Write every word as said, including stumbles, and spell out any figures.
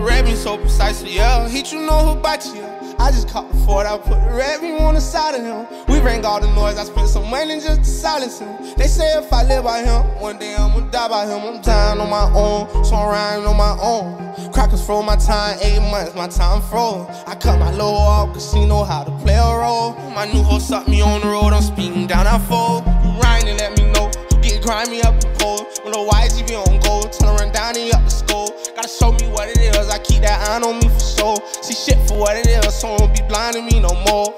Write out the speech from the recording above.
red beam so precisely, yeah. Heat, you know who bite you, yeah. I just caught the Ford, I put the red beam on the side of him. We rang all the noise, I spent some money just to silence him. They say if I live by him, one day I'ma die by him. I'm dying on my own, so I'm riding on my own. Crackers froze my time, eight months, my time froze. I cut my low off, cause she know how to play a role. My new hoe sucked me on the road, I'm speeding down, I fold. You riding and let me know, you get grimy up the pole. When the Y G be on gold, tell her run down and up the skull. Gotta show me what it is, I keep that eye on me for sure. See shit for what it is, so don't be blind to me no more.